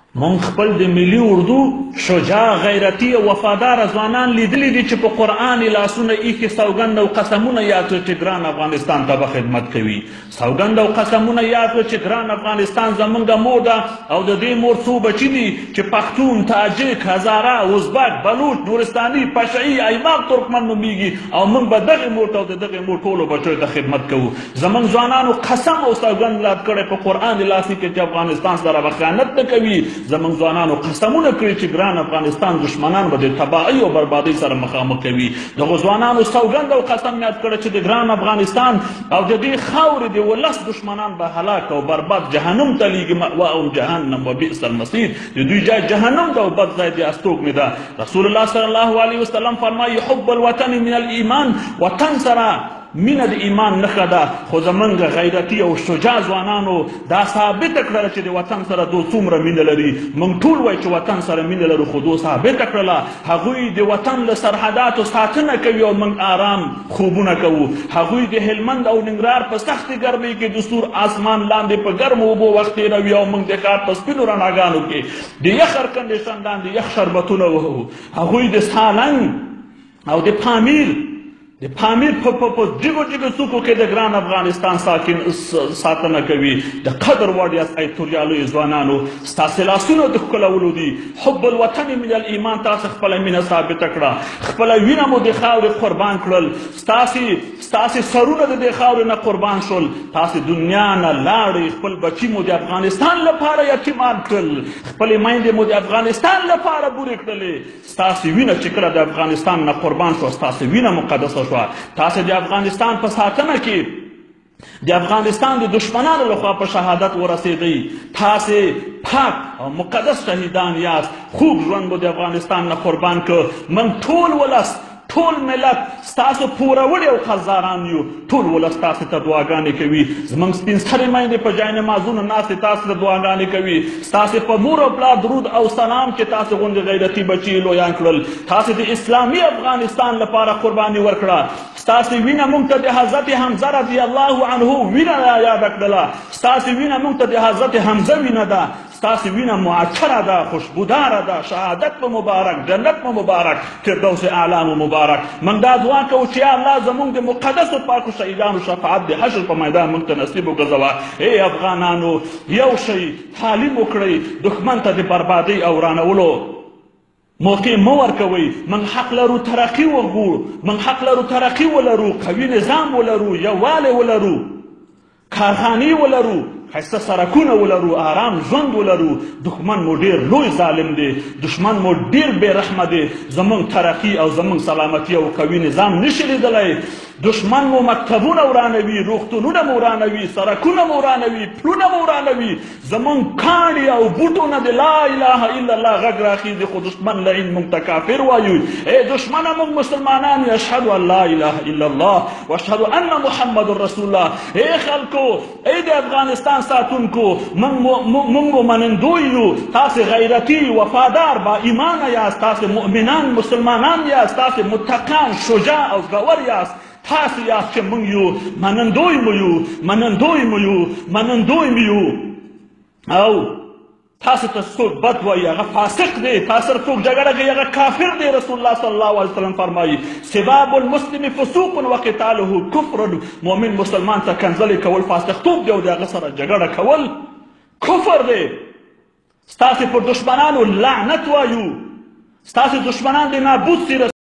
مونږ خپل د ملي اردو شجاع غیرتي او وفادار ځوانان لیدلي دي چې په قرآن لاسونه ایښي سوګند او قسمونه یاد کړي چې ګران افغانستان ته به خدمت کوي. سوګند او قسمونه یاد کړي چې ګران افغانستان زمونږ مور ده او د دې مور څو بچي دي چې پښتون، تاجک، هزاره، ازبک، بلوچ، نورستاني، پشعي، ایماق، ترکمن نومیږي او موږ به دغې مور ته او د دغې مور ټولو بچیو ته خدمت کوو. زمونږ ځوانانو قسم او سوګند یاد کړی په قرآن لاسي کې چې افغانستان سره به خیانت نه کوي. زمونږ ځوانانو قسمونه کړي چې ګران افغانستان دشمنان به د تباهۍ او بربادۍ سره مخامخ کوي. دغو ځوانانو سوګند او قسم یاد کړی چې د ګران افغانستان او د دې خاورې د ولس دشمنان به هلاک او برباد جهنم ته لیږي. مأواهم جهنم و بئس المصیر. د دوی جای جهنم ده او بد ځای د استوګنې ده. رسول الله صلی الله علیه وسلم فرمایي حب الوطن من الایمان. وطن سره مینه د ایمان نښه ده. خو زمونږ غیرتي او شجاع ځوانانو دا ثابته کړله چې د وطن سره دو څومره مینه لري. موږ ټول وایو چې وطن سره مینه لرو، خو دو ثابته کړله. هغوی د وطن له سرحداتو ساتنه کوي او موږ آرام خوبونه کوو. هغوی د هلمند او ننګرهار په سختې ګرمۍ کې د سور آسمان لاندې په ګرمو اوبو وخت تېروي او موږ د ښار په سپینو رڼاګانو کې د یخ اییر کنډیشن لاندې یخ شربتونه وهو. هغوی د سالنګ او د پامیر په جګو جګو څوکو کې د ګران افغانستان ساتنه کوي. د قدر وړ یاست ای توریالویو ځوانانو، ستاسې لاسونه د ښکلولو دي. حب الوطن من الایمان. تاسې خپله مینه ثابته کړه، خپله وینه مو د خاورې قربان کړل، ستاسې سرونه د دې خاورې نه قربان شول. تاسې دنیا نه لاړئ، خپل بچي مو د افغانستان لپاره یتیمان کړل، خپلې میندې مو د افغانستان لپاره بورې کړلې. ستاسې وینه چې کله د افغانستان نه قربان شوه، ستاسې وینه مقدسه. تاسې د افغانستان په ساتنه کې د افغانستان د دشمنانو لخوا په شهادت ورسېدئ. تاسې پاک او مقدس شهیدان یاست. خوږ ژوند مو د افغانستان نه قربان کړ. من ټول ولس، ټول ملت ستاسو پوروړي او قرضداران یو. ټول ولس تاسې ته دعاګانې کوي. زموږ سپین سرې میندې په جای نمازونو ناستې تاسې ته دعاګانې کوي. ستاسې په مور او پلار درود او سلام چې تاسې غوندې غیرتي بچي لویان کړل. تاسې د اسلامي افغانستان لپاره قرباني ورکړه. ستاسې وینه موږ ته د حضرت حمزه رضی الله عنه وینه یاده کړله. ستاسې وینه موږ ته د حضرت حمزه وینه ده. ستاسې وینه معطره ده، خوشبوداره ده. شهادت مو مبارک، جنت مو مبارک، فردوس اعلی مو مبارک. من دا دعا کوو چې یا الله زموږ د مقدسو پاکو شهیدانو شفاعت د حشر په میدان موږ ته نصیب وګرځوه. ای افغانانو، یو شئ، تعلیم وکړئ، دښمن ته د بربادۍ او ورانولو موقع مه ورکوئ. من حق لرو ترقي وغواړو، من حق لرو ترقي ولرو، قوي نظام ولرو، یووالی ولرو، کارخانې ولرو، ښایسته سړکونه ولرو، آرام ژوند ولرو. دښمن مو ډېر لوی ظالم دی، دښمن مو ډېر بې رحمه دی. زموږ ترقي او زموږ سلامتي او قوي نظام نشي لیدلی. دښمن مو مکتبونه ورانوي، روغتونونه مو ورانوي، سړکونه مو ورانوي، پلونه مو ورانوي. زموږ کاڼي او بوټونه د لا اله الا الله غږ راخېږي، خو دښمن لعین موږ ته کافر وایو. ای دښمنه، موږ مسلمانان یو. اشهد ان لا اله الا الله واشهد ان محمد رسول الله. ای خلکو، ای د افغانستان ساتونکو، موږ منندوی یو. تاسې غیرتي، وفادار، با ایمانه یاست. تاسې مؤمنان، مسلمانان یاست. تاسې متقان، شجاع او زړور یاست. تاسې یاست چې موږ یو. منندوی مو یو، منندوی مو یو، منندوی مو یو. او تاسې ته څوک بد وایي، هغه فاسق دی. تاسې سره څوک جګړه کوي، هغه کافر دی. رسول الله صلی الله علیه وسلم فرمایي سباب المسلم فسوق وقتاله کفر. مؤمن مسلمان ته کنځلې کول فاسقتوب دی او د هغه سره جګړه کول کفر دی. ستاسې پر دښمنانو لعنت وایو. ستاسې دښمنان د نابود سي